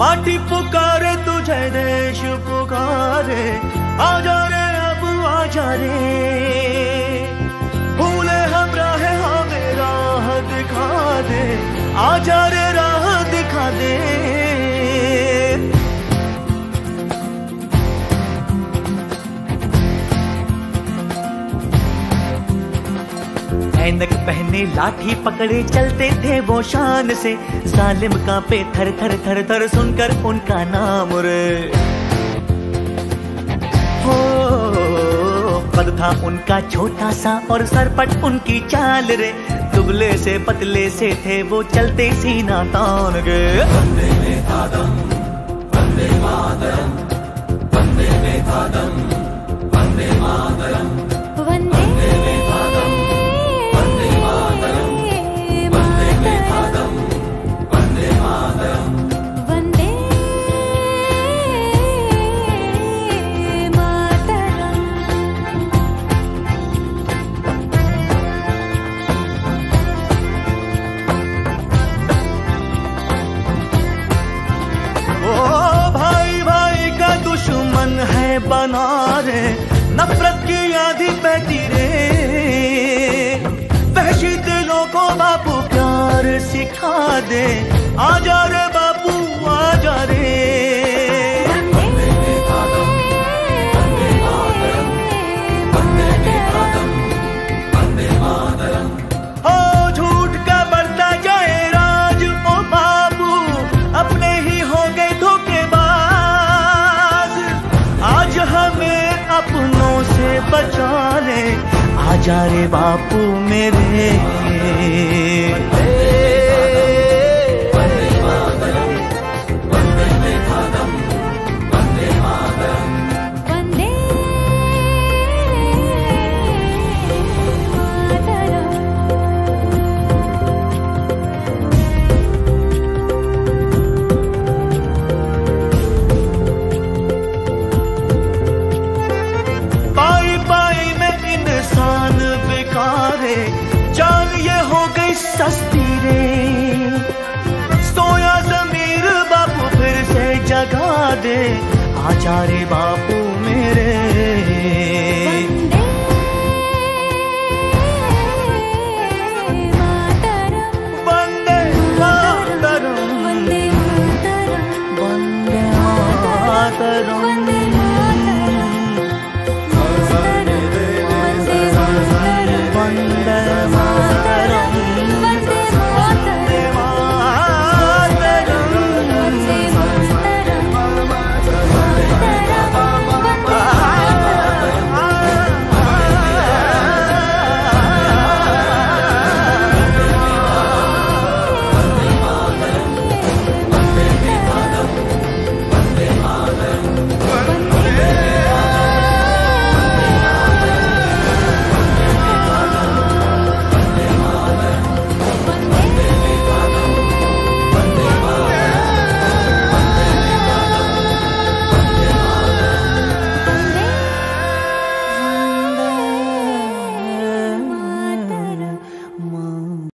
माटी पुकारे तुझे, देश पुकारे, आजा रे अब आजा रे। भूले हम राह हमें राह दिखा दे, आजा रे राह दिखा दे। ऐनक पहने लाठी पकड़े चलते थे वो शान से, जालिम कांपे थर थर थर थर सुनकर उनका नाम रे। हो कद था उनका छोटा सा और सरपट उनकी चाल रे, दुबले से पतले से थे वो चलते सीना तान गे। वंदे में था दम, वंदे मातरम, वंदे में था दम, वंदे मातरम, वंदे में था दम, वंदे मातरम, वंदे में था दम, वंदे मातरम, वंदे मातरम। ओ भाई भाई का दुश्मन है बना रे, नफरत की आंधी बहती रे। वहशी दिलों को बापू प्यार सिखा दे, आजा रे बापू आजा रे। वंदे मातरम, वंदे मातरम, वंदे मातरम, वंदे मातरम। हो झूठ का बढ़ता जाए राज ओ बाबू, अपने ही हो गए धोखेबाज। आज हमें अपनों से बचा ले, आजा रे बापू मेरे। वंदे मातरम, वंदे में था दम, वंदे मातरम, वंदे पाई पाई में इंसान बेकारे, जान ये हो गई सस्ती रे। सोया ज़मीर बापू फिर से जगा दे, आजा रे बापू मेरे। वंदे मातरम, वंदे मातरम, वंदे मातरम, वंदे